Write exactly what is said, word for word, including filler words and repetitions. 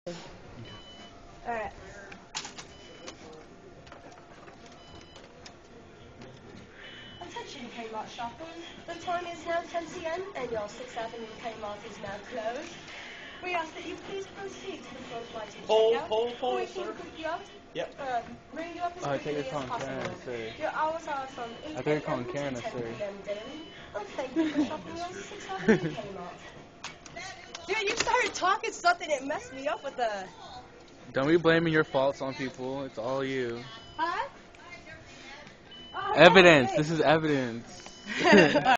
Alright. Attention Kmart shoppers. The time is now ten p m and your sixth Avenue Kmart is now closed. We ask that you please proceed to the front lighted Hold, checkout. hold, hold, we can sir. pick you up. Yep. Uh, ring you up as Oh, I think quickly you're as calling Karen possible. to say. Your hours are from eight I think you're a m calling to Karen to ten say. p m daily. And thank you for shopping your sixth Avenue Kmart. Dude, you started talking something that messed me up with the... Don't be blaming your faults on people. It's all you. Huh? Oh, Evidence. hey. This is evidence.